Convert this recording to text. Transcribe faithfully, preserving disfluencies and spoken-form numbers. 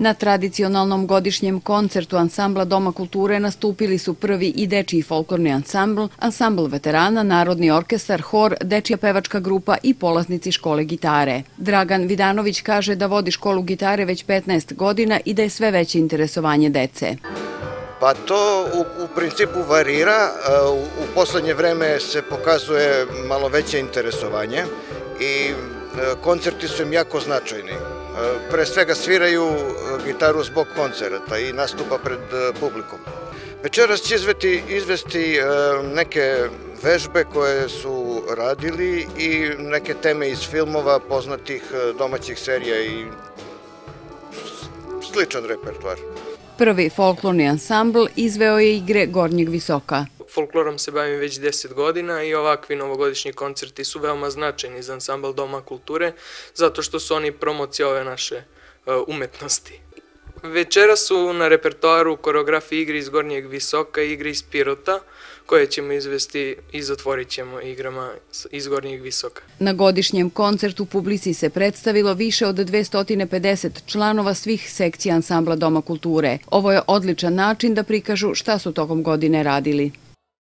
Na tradicionalnom godišnjem koncertu ansambla Doma kulture nastupili su prvi i dečiji folklorni ansambl, ansambl veterana, narodni orkestar, hor, dečija pevačka grupa i polaznici škole gitare. Dragan Vidanović kaže da vodi školu gitare već petnaest godina i da je sve veće interesovanje dece. Pa to u, u principu varira, u, u poslednje vreme se pokazuje malo veće interesovanje i koncerti su im jako značajni. Pre svega sviraju gitaru zbog koncerta i nastupa pred publikom. Večeras će izvesti, izvesti neke vežbe koje su radili i neke teme iz filmova, poznatih domaćih serija i sličan repertoar. Prvi folklorni ansambl izveo je igre Gornjeg Visoka. Folklorom se bavim već deset godina i ovakvi novogodišnji koncerti su veoma značajni za ansambl Doma kulture, zato što su oni promocija ove naše umetnosti. Večera su na repertoaru koreografije igre iz Gornjeg Visoka i igre iz Pirota, koje ćemo izvesti i zatvorit ćemo igrama iz Gornjeg Visoka. Na godišnjem koncertu publici se predstavilo više od dvesta pedeset članova svih sekcija ansambla Doma kulture. Ovo je odličan način da prikažu šta su tokom godine radili.